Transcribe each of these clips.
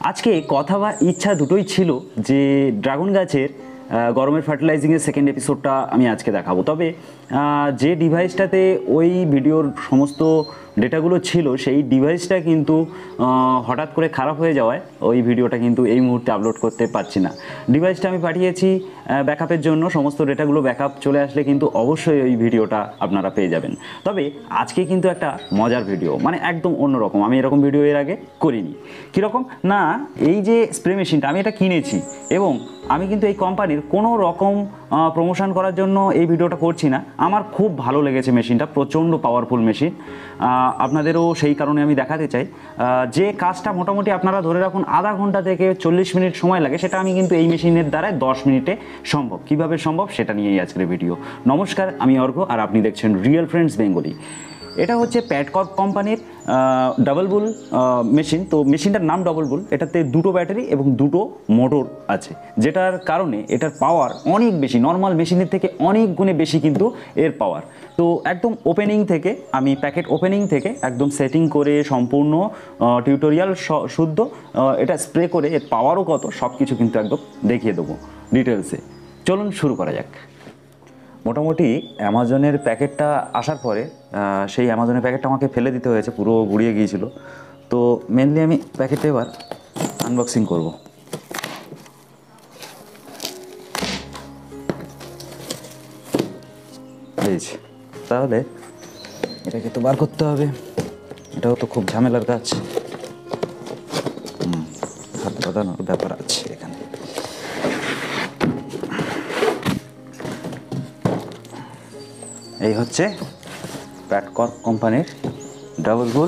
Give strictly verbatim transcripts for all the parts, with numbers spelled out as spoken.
আজকে কথা বা ইচ্ছা দুটোই ছিল যে ড্রাগন গাছের গরমের ফার্টিলাইজিংয়ের সেকেন্ড এপিসোডটা আমি আজকে দেখাবো। তবে যে ডিভাইসটাতে ওই ভিডিওর সমস্ত ডেটাগুলো ছিল সেই ডিভাইসটা কিন্তু হঠাৎ করে খারাপ হয়ে যাওয়ায় ওই ভিডিওটা কিন্তু এই মুহূর্তে আপলোড করতে পারছি না। ডিভাইসটা আমি পাঠিয়েছি ব্যাকআপের জন্য, সমস্ত ডেটাগুলো ব্যাকআপ চলে আসলে কিন্তু অবশ্যই ওই ভিডিওটা আপনারা পেয়ে যাবেন। তবে আজকে কিন্তু একটা মজার ভিডিও, মানে একদম অন্যরকম। আমি এরকম ভিডিও এর আগে করিনি। কীরকম না, এই যে স্প্রে মেশিনটা আমি এটা কিনেছি এবং আমি কিন্তু এই কোম্পানির কোনো রকম প্রমোশন করার জন্য এই ভিডিওটা করছি না। আমার খুব ভালো লেগেছে মেশিনটা, প্রচণ্ড পাওয়ারফুল মেশিন। আপনাদেরও সেই কারণে আমি দেখাতে চাই যে কাজটা মোটামুটি আপনারা ধরে রাখুন আধা ঘন্টা থেকে চল্লিশ মিনিট সময় লাগে, সেটা আমি কিন্তু এই মেশিনের দ্বারায় দশ মিনিটে সম্ভব। কিভাবে সম্ভব সেটা নিয়েই আজকের ভিডিও। নমস্কার, আমি অর্ঘ্য আর আপনি দেখছেন রিয়েল ফ্রেন্ডস বেঙ্গলি। এটা হচ্ছে প্যাডকর্প কোম্পানির ডাবল বুল মেশিন। তো মেশিনটার নাম ডাবল বুল। এটাতে দুটো ব্যাটারি এবং দুটো মোটর আছে, যেটার কারণে এটার পাওয়ার অনেক বেশি, নর্মাল মেশিনের থেকে অনেক গুণে বেশি কিন্তু এর পাওয়ার। তো একদম ওপেনিং থেকে আমি প্যাকেট ওপেনিং থেকে একদম সেটিং করে সম্পূর্ণ টিউটোরিয়াল শুদ্ধ এটা স্প্রে করে এর পাওয়ারও কত সব কিছু কিন্তু একদম দেখিয়ে দেবো ডিটেলসে। চলুন শুরু করা যাক। মোটামুটি অ্যামাজনের প্যাকেটটা আসার পরে সেই অ্যামাজনের প্যাকেটটা আমাকে ফেলে দিতে হয়েছে, পুরো গুড়িয়ে গিয়েছিল। তো মেনলি আমি প্যাকেটটা এবার আনবক্সিং করব। বুঝেছি, তাহলে এটাকে তো বার করতে হবে। এটাও তো খুব ঝামেলার কাজ। হুম হাত বাঁধানোর ব্যাপার আছে এখানে। এই হচ্ছে প্যাডকর্প কোম্পানির double bull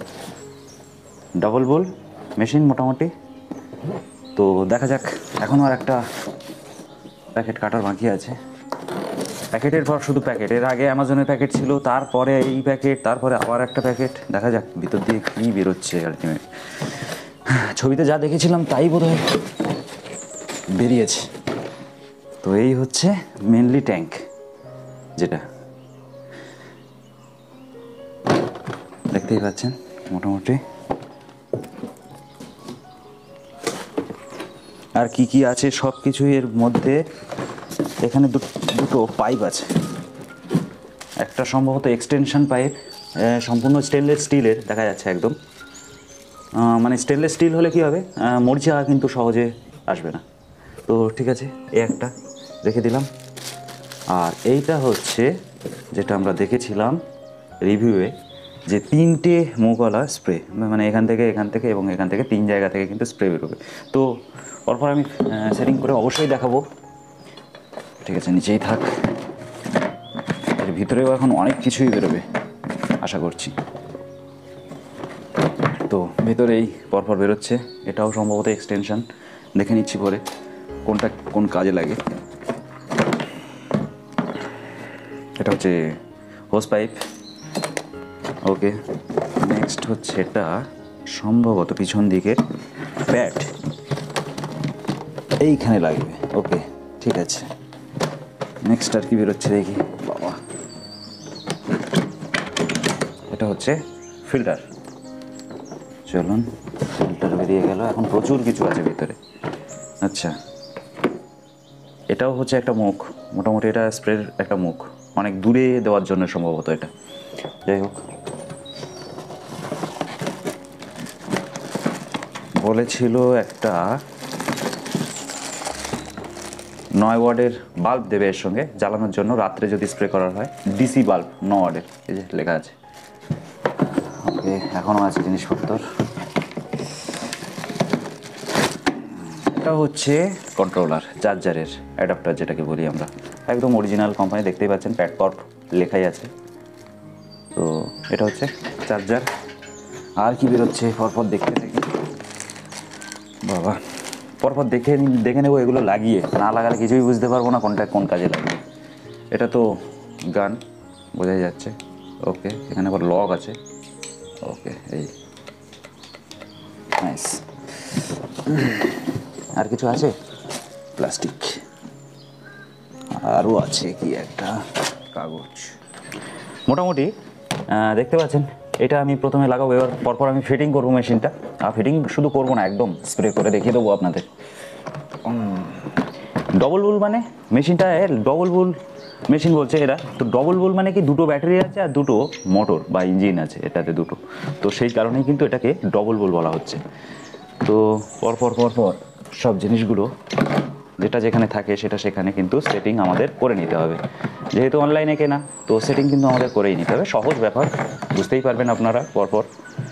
double bull machine মোটামুটি। তো দেখা যাক, এখনও আর একটা প্যাকেট কাটার বাকি আছে। প্যাকেটের পর শুধু প্যাকেট। এর আগে অ্যামাজনের প্যাকেট ছিল, তারপরে এই প্যাকেট, তারপরে আবার একটা প্যাকেট। দেখা যাক ভিতর দিয়ে কী বেরোচ্ছে আলটিমেট। ছবিতে যা দেখেছিলাম তাই বোধহয় বেরিয়েছে। তো এই হচ্ছে মেনলি ট্যাঙ্ক, যেটা দেখতেই পাচ্ছেন মোটামুটি। আর কি কি আছে সব কিছু এর মধ্যে। এখানে দুটো পাইপ আছে, একটা সম্ভবত এক্সটেনশন পাইপ, সম্পূর্ণ স্টেনলেস স্টিলের দেখা যাচ্ছে একদম। মানে স্টেনলেস স্টিল হলে কি হবে, মরিচা কিন্তু সহজে আসবে না। তো ঠিক আছে, এই একটা রেখে দিলাম। আর এইটা হচ্ছে যেটা আমরা দেখেছিলাম রিভিউয়ে, যে তিনটে মুখওয়ালা স্প্রে, মানে এখান থেকে এখান থেকে এবং এখান থেকে তিন জায়গা থেকে কিন্তু স্প্রে বেরোবে। তো পরপর আমি সেটিং করে অবশ্যই দেখাবো। ঠিক আছে, নিচেই থাক। এর ভিতরেও এখন অনেক কিছুই বেরোবে আশা করছি। তো ভেতরেই পরপর বেরোচ্ছে। এটাও সম্ভবত এক্সটেনশন, দেখে নিচ্ছি পরে কোনটা কোন কাজে লাগে। এটা হচ্ছে হোস পাইপ। ওকে, নেক্সট হচ্ছে এটা সম্ভবত পিছন দিকের প্যাড, এইখানে লাগবে। ওকে ঠিক আছে, নেক্সট আর কি বেরোচ্ছে দেখি। বাবা, এটা হচ্ছে ফিল্টার। চলুন, ফিল্টার বেরিয়ে গেল। এখন প্রচুর কিছু আছে ভিতরে। আচ্ছা, এটাও হচ্ছে একটা মুখ, মোটামুটি এটা স্প্রের একটা মুখ, অনেক দূরে দেওয়ার জন্য সম্ভবত এটা। যাই হোক, বলেছিল একটা নয় ওয়ার্ডের বাল্ব দেবে এর সঙ্গে জ্বালানোর জন্য, রাত্রে যদি স্প্রে করার হয়। ডিসি বাল্ব ন ওয়ার্ডের, এই যে লেখা আছে। ওকে, এখনও আছে জিনিসপত্র। এটা হচ্ছে কন্ট্রোলার, চার্জারের অ্যাডাপ্টার যেটাকে বলি আমরা, একদম অরিজিনাল কোম্পানি। দেখতেই পাচ্ছেন প্যাডকর্প লেখাই আছে। তো এটা হচ্ছে চার্জার। আর কি বেরোচ্ছে পরপর দেখতে থাকি। বাবা, পরপর দেখে দেখে নেবো। এগুলো লাগিয়ে না লাগালে কিছুই বুঝতে পারবো না কোনটা কোন কাজে লাগবে। এটা তো গান, বোঝাই যাচ্ছে। ওকে, এখানে আবার লক আছে। ওকে, এই নাইস। আর কিছু আছে, প্লাস্টিক আরও আছে কি একটা কাগজ। মোটামুটি দেখতে পাচ্ছেন এটা আমি প্রথমে লাগাবো, এবার পরপর আমি ফিটিং করবো মেশিনটা। আর ফিটিং শুধু করবো না, একদম স্প্রে করে দেখিয়ে দেবো আপনাদের। ডবল বুল মানে মেশিনটা ডবল বুল মেশিন বলছে এরা, তো ডবল বুল মানে কি দুটো ব্যাটারি আছে আর দুটো মোটর বা ইঞ্জিন আছে এটাতে দুটো, তো সেই কারণেই কিন্তু এটাকে ডবল বুল বলা হচ্ছে। তো পরপর পরপর সব জিনিসগুলো যেটা যেখানে থাকে সেটা সেখানে কিন্তু সেটিং আমাদের করে নিতে হবে। যেহেতু অনলাইনে কেনা, তো সেটিং কিন্তু আমাদের করেই নিতে হবে, সহজ ব্যাপার, বুঝতেই পারবেন আপনারা পরপর।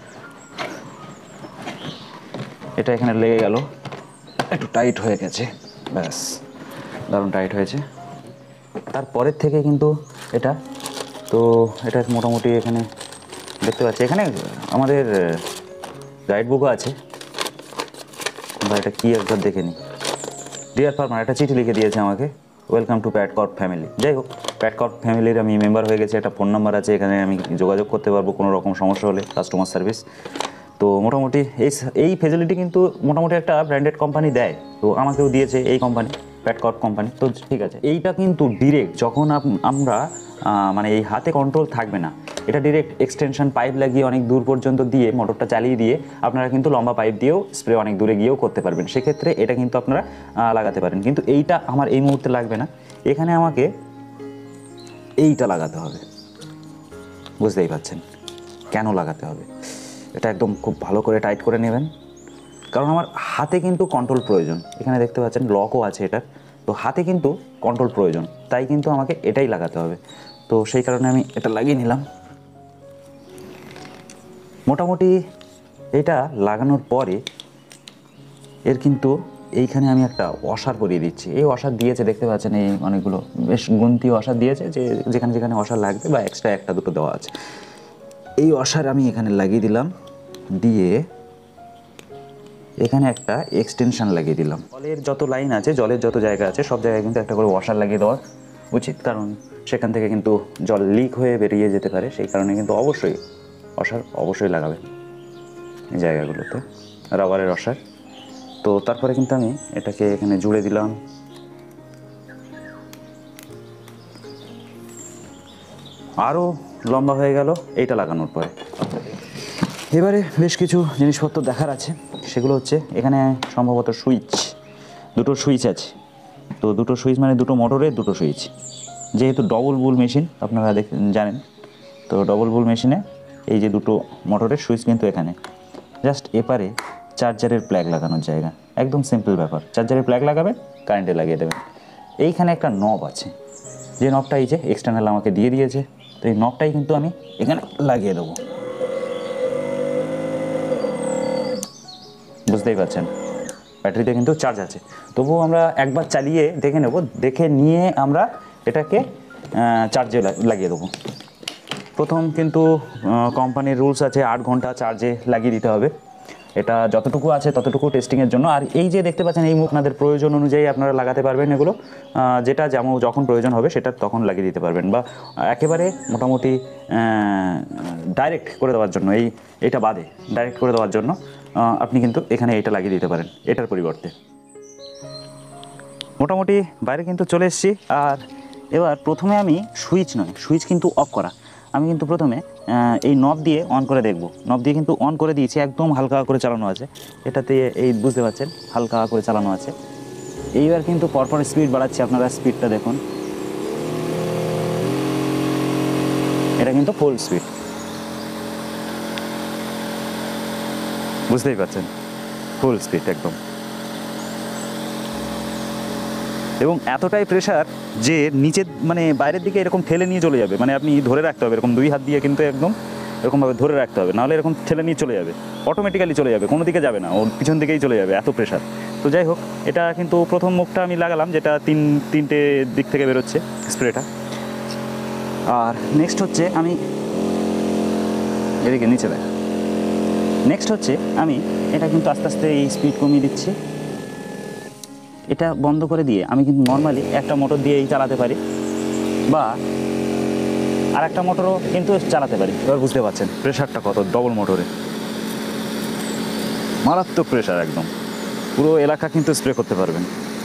এটা এখানে লেগে গেল, একটু টাইট হয়ে গেছে, ব্যাস দারুণ টাইট হয়েছে। তারপরের থেকে কিন্তু এটা, তো এটা মোটামুটি এখানে দেখতে পাচ্ছি, এখানে আমাদের গাইড বুকও আছে, বা এটা কী একবার দেখে নিই। ডিয়ার ফার্মার একটা চিঠি লিখে দিয়েছে আমাকে, welcome to Pat Corp family. যাই হোক, প্যাট কর্প ফ্যামিলির আমি মেম্বার হয়ে গেছি, একটা ফোন নাম্বার আছে, এখানে আমি যোগাযোগ করতে পারবো কোনো রকম সমস্যা হলে, কাস্টমার সার্ভিস। তো মোটামুটি এই এই ফেসিলিটি কিন্তু মোটামুটি একটা ব্র্যান্ডেড কোম্পানি দেয়, তো আমাকেও দিয়েছে এই কোম্পানি, প্যাট কর্প কোম্পানি। তো ঠিক আছে, এইটা কিন্তু ডিরেক্ট যখন আমরা মানে এই হাতে কন্ট্রোল থাকবে না, এটা ডিরেক্ট এক্সটেনশন পাইপ লাগিয়ে অনেক দূর পর্যন্ত দিয়ে মোটরটা চালিয়ে দিয়ে আপনারা কিন্তু লম্বা পাইপ দিয়েও স্প্রে অনেক দূরে গিয়েও করতে পারবেন, সেক্ষেত্রে এটা কিন্তু আপনারা লাগাতে পারেন। কিন্তু এইটা আমার এই মুহূর্তে লাগবে না, এখানে আমাকে এইটা লাগাতে হবে। বুঝতেই পারছেন কেন লাগাতে হবে, এটা একদম খুব ভালো করে টাইট করে নেবেন, কারণ আমার হাতে কিন্তু কন্ট্রোল প্রয়োজন। এখানে দেখতে পাচ্ছেন লকও আছে এটার, তো হাতে কিন্তু কন্ট্রোল প্রয়োজন, তাই কিন্তু আমাকে এটাই লাগাতে হবে। তো সেই কারণে আমি এটা লাগিয়ে নিলাম। মোটামুটি এটা লাগানোর পরে এর কিন্তু এইখানে আমি একটা ওয়াশার করিয়ে দিচ্ছি। এই ওয়াশার দিয়েছে, দেখতে পাচ্ছেন এই অনেকগুলো বেশ গুনতি ওয়াশার দিয়েছে, যে যেখানে যেখানে ওয়াশার লাগবে বা এক্সট্রা একটা দুটো দেওয়া আছে। এই ওয়াশার আমি এখানে লাগিয়ে দিলাম, দিয়ে এখানে একটা এক্সটেনশন লাগিয়ে দিলাম। জলের যত লাইন আছে, জলের যত জায়গা আছে, সব জায়গায় কিন্তু একটা করে ওয়াশার লাগিয়ে দেওয়া উচিত, কারণ সেখান থেকে কিন্তু জল লিক হয়ে বেরিয়ে যেতে পারে, সেই কারণে কিন্তু অবশ্যই ওয়াশার অবশ্যই লাগাবে এই জায়গাগুলোতে, রাবারের ওয়াশার। তো তারপরে কিন্তু আমি এটাকে এখানে জুড়ে দিলাম। আরও লম্বা হয়ে গেল এইটা লাগানোর পরে। এবারে বেশ কিছু জিনিসপত্র দেখার আছে, সেগুলো হচ্ছে এখানে সম্ভবত সুইচ, দুটো সুইচ আছে। তো দুটো সুইচ মানে দুটো মোটরের দুটো সুইচ, যেহেতু ডবল বুল মেশিন আপনারা দেখ জানেন, তো ডবল বুল মেশিনে এই যে দুটো মোটরের সুইচ কিন্তু এখানে। জাস্ট এপারে চার্জারের প্লাগ লাগানোর জায়গা, একদম সিম্পল ব্যাপার। চার্জারের প্লাগ লাগাবেন, কারেন্টে লাগিয়ে দেবেন। এইখানে একটা নব আছে, যে নবটা এই যে এক্সটার্নাল আমাকে দিয়ে দিয়েছে, তো এই নবটাই কিন্তু আমি এখানে লাগিয়ে দেবো। বুঝতেই পারছেন ব্যাটারিতে কিন্তু চার্জ আছে, তবুও আমরা একবার চালিয়ে দেখে নেব, দেখে নিয়ে আমরা এটাকে চার্জে লাগিয়ে দেবো। প্রথম কিন্তু কোম্পানির রুলস আছে আট ঘন্টা চার্জে লাগিয়ে দিতে হবে, এটা যতটুকু আছে ততটুকু টেস্টিংয়ের জন্য। আর এই যে দেখতে পাচ্ছেন এই মুখ, আপনাদের প্রয়োজন অনুযায়ী আপনারা লাগাতে পারবেন এগুলো, যেটা যেমন যখন প্রয়োজন হবে সেটা তখন লাগিয়ে দিতে পারবেন, বা একেবারে মোটামুটি ডাইরেক্ট করে দেওয়ার জন্য, এই এটা বাদে ডাইরেক্ট করে দেওয়ার জন্য আপনি কিন্তু এখানে এটা লাগিয়ে দিতে পারেন এটার পরিবর্তে। মোটামুটি বাইরে কিন্তু চলে এসেছি। আর এবার প্রথমে আমি সুইচ নয়, সুইচ কিন্তু অফ করা, আমি কিন্তু প্রথমে এই নব দিয়ে অন করে দেখব। নব দিয়ে কিন্তু অন করে দিয়েছি, একদম হালকা করে চালানো আছে এটাতে, এই বুঝতে পারছেন হালকা করে চালানো আছে। এইবার কিন্তু পরপর স্পিড বাড়াচ্ছি, আপনারা স্পিডটা দেখুন, এটা কিন্তু ফুল স্পিড, বুঝতেই পারছেন ফুল স্পিড একদম। এবং এতটাই প্রেশার যে নিচে মানে বাইরের দিকে এরকম ঠেলে নিয়ে চলে যাবে, মানে আপনি ধরে রাখতে হবে এরকম দুই হাত দিয়ে, কিন্তু একদম এরকমভাবে ধরে রাখতে হবে, নাহলে এরকম ঠেলে নিয়ে চলে যাবে, অটোমেটিক্যালি চলে যাবে, কোনো দিকে যাবে না, ওর পিছন দিকেই চলে যাবে, এত প্রেশার। তো যাই হোক, এটা কিন্তু প্রথম মুখটা আমি লাগালাম, যেটা তিন তিনটে দিক থেকে বেরোচ্ছে স্প্রেটা। আর নেক্সট হচ্ছে আমি এদিকে নিচে দেখ, নেক্সট হচ্ছে আমি এটা কিন্তু আস্তে আস্তে এই স্পিড কমিয়ে দিচ্ছি। এটা বন্ধ করে দিয়ে আমি কিন্তু নর্মালি একটা মোটর দিয়েই চালাতে পারি, বা আর একটা মোটরও কিন্তু চালাতে পারি। এবার বুঝতে পারছেন প্রেশারটা কত, ডবল মোটরে মারাত্মক প্রেশার, একদম পুরো এলাকা কিন্তু স্প্রে করতে পারবেন,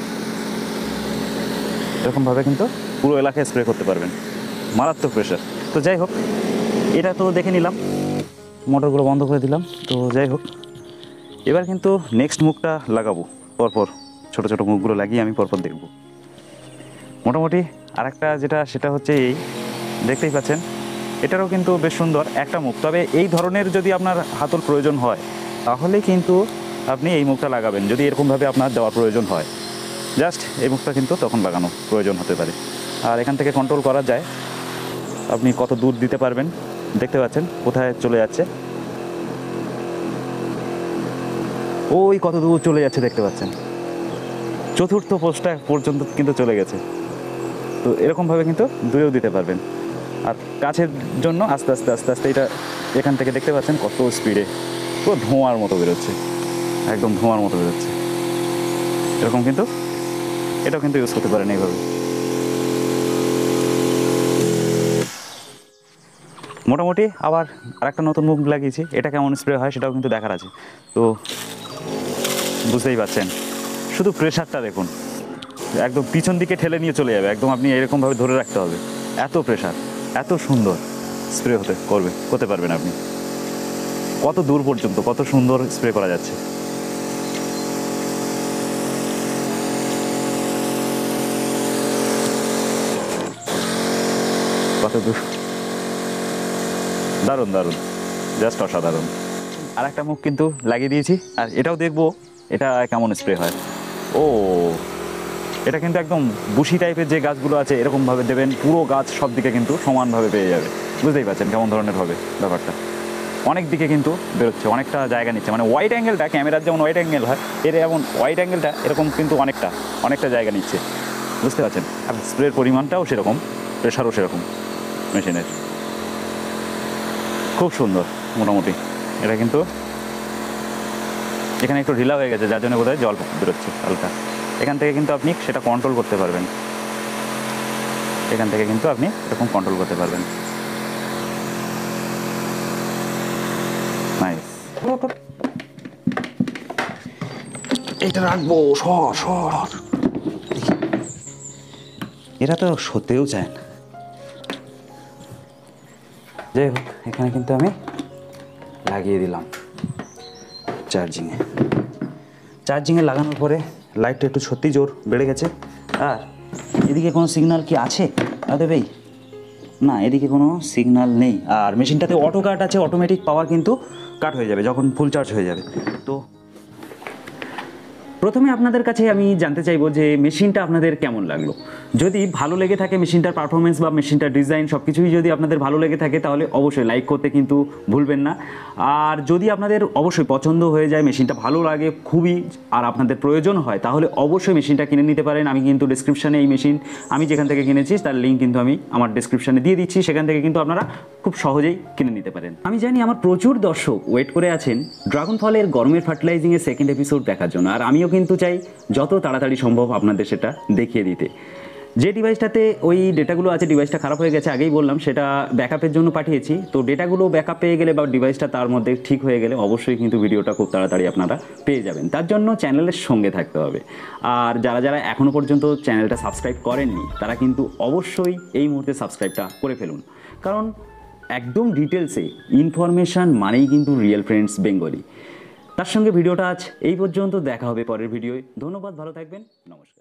এরকমভাবে কিন্তু পুরো এলাকায় স্প্রে করতে পারবেন, মারাত্মক প্রেশার। তো যাই হোক, এটা তো দেখে নিলাম। মোটরগুলো বন্ধ করে দিলাম। তো যাই হোক, এবার কিন্তু নেক্সট মুখটা লাগাবো পরপর, ছোটো ছোটো মুখগুলো লাগিয়ে আমি পরপর দেখব। মোটামুটি আরেকটা যেটা সেটা হচ্ছে এই, দেখতেই পাচ্ছেন এটারও কিন্তু বেশ সুন্দর একটা মুখ। তবে এই ধরনের যদি আপনার হাতল প্রয়োজন হয় তাহলে কিন্তু আপনি এই মুখটা লাগাবেন, যদি এরকমভাবে আপনার দেওয়ার প্রয়োজন হয়। জাস্ট এই মুখটা কিন্তু তখন লাগানো প্রয়োজন হতে পারে। আর এখান থেকে কন্ট্রোল করা যায় আপনি কত দূর দিতে পারবেন। দেখতে পাচ্ছেন কোথায় চলে যাচ্ছে, ওই কত দূর চলে যাচ্ছে দেখতে পাচ্ছেন, চতুর্থ পোস্টটা পর্যন্ত কিন্তু চলে গেছে। তো এরকমভাবে কিন্তু দূরেও দিতে পারবেন। আর কাছের জন্য আস্তে আস্তে আস্তে আস্তে এটা এখান থেকে দেখতে পাচ্ছেন কত স্পিডে পুরো ধোঁয়ার মতো বেরোচ্ছে, একদম ধোঁয়ার মতো বেরোচ্ছে। এরকম কিন্তু এটাও কিন্তু ইউজ করতে পারেন এইভাবে। মোটামুটি আবার আরেকটা নতুন মুখ লাগিয়েছি, এটা কেমন স্প্রে হয় সেটাও কিন্তু দেখার আছে। তো বুঝতেই পারছেন, শুধু প্রেশারটা দেখুন, একদম পিছন দিকে ঠেলে নিয়ে চলে যাবে, একদম আপনি এরকমভাবে ধরে রাখতে হবে। এত প্রেশার, এত সুন্দর স্প্রে হতে করবে করতে পারবেন আপনি। কত দূর পর্যন্ত কত সুন্দর স্প্রে করা যাচ্ছে। কত দূর, দারুণ দারুণ, জাস্ট অসাধারণ। আর একটা মুখ কিন্তু লাগিয়ে দিয়েছি, আর এটাও দেখবো এটা কেমন স্প্রে হয়। ও, এটা কিন্তু একদম বুশি টাইপের যে গাছগুলো আছে এরকমভাবে দেবেন, পুরো গাছ সব দিকে কিন্তু সমানভাবে পেয়ে যাবে। বুঝতেই পারছেন কেমন ধরনের হবে ব্যাপারটা। অনেক দিকে কিন্তু বেরোচ্ছে, অনেকটা জায়গা নিচ্ছে, মানে ওয়াইড অ্যাঙ্গেলটা ক্যামেরার যেমন ওয়াইড অ্যাঙ্গেল হয়, এর এমন ওয়াইড অ্যাঙ্গেলটা এরকম কিন্তু অনেকটা অনেকটা জায়গা নিচ্ছে। বুঝতে পারছেন, আর স্প্রের পরিমাণটাও সেরকম, প্রেশারও সেরকম মেশিনের। খুব সুন্দর। মোটামুটি এটা কিন্তু এখানে একটু ঢিলা হয়ে গেছে, যার জন্য বোধহয় জল বেরোচ্ছে হালকা। এখান থেকে কিন্তু আপনি সেটা কন্ট্রোল করতে পারবেন, এখান থেকে কিন্তু আপনি এরকম কন্ট্রোল করতে পারবেন। নাইস। এটা রাখবো, সর সর, এরা তো সতেও চায় না। যাই হোক, এখানে কিন্তু আমি লাগিয়ে দিলাম চার্জিংয়ে। চার্জিংয়ে লাগানোর পরে লাইটটা একটু সত্যি জোর বেড়ে গেছে। আর এদিকে কোনো সিগন্যাল কি আছে দেবেই না, এদিকে কোনো সিগন্যাল নেই। আর মেশিনটাতে অটো কাট আছে, অটোমেটিক পাওয়ার কিন্তু কাট হয়ে যাবে যখন ফুল চার্জ হয়ে যাবে। তো প্রথমে আপনাদের কাছে আমি জানতে চাইবো যে মেশিনটা আপনাদের কেমন লাগলো। যদি ভালো লেগে থাকে মেশিনটার পারফরমেন্স বা মেশিনটার ডিজাইন সব কিছুই যদি আপনাদের ভালো লেগে থাকে তাহলে অবশ্যই লাইক করতে কিন্তু ভুলবেন না। আর যদি আপনাদের অবশ্যই পছন্দ হয়ে যায়, মেশিনটা ভালো লাগে খুবই, আর আপনাদের প্রয়োজন হয় তাহলে অবশ্যই মেশিনটা কিনে নিতে পারেন। আমি কিন্তু ডিসক্রিপশানে এই মেশিন আমি যেখান থেকে কিনেছি তার লিঙ্ক কিন্তু আমি আমার ডিসক্রিপশানে দিয়ে দিচ্ছি, সেখান থেকে কিন্তু আপনারা খুব সহজেই কিনে নিতে পারেন। আমি জানি আমার প্রচুর দর্শক ওয়েট করে আছেন ড্রাগন ফলের গরমের ফার্টিলাইজিংয়ের সেকেন্ড এপিসোড দেখার জন্য, আর আমিও কিন্তু চাই যত তাড়াতাড়ি সম্ভব আপনাদের সেটা দেখিয়ে দিতে। যে ডিভাইসটাতে ওই ডেটাগুলো আছে, ডিভাইসটা খারাপ হয়ে গেছে আগেই বললাম, সেটা ব্যাকআপের জন্য পাঠিয়েছি। তো ডেটাগুলো ব্যাকআপ পেয়ে গেলে বা ডিভাইসটা তার মধ্যে ঠিক হয়ে গেলে অবশ্যই কিন্তু ভিডিওটা খুব তাড়াতাড়ি আপনারা পেয়ে যাবেন। তার জন্য চ্যানেলের সঙ্গে থাকতে হবে। আর যারা যারা এখনও পর্যন্ত চ্যানেলটা সাবস্ক্রাইব করেননি তারা কিন্তু অবশ্যই এই মুহূর্তে সাবস্ক্রাইবটা করে ফেলুন, কারণ একদম ডিটেলসে ইনফরমেশান মানেই কিন্তু রিয়েল ফ্রেন্ডস বেঙ্গলি। তার সঙ্গে ভিডিওটা আজ এই পর্যন্ত, দেখা হবে পরের ভিডিওয়। ধন্যবাদ, ভালো থাকবেন, নমস্কার।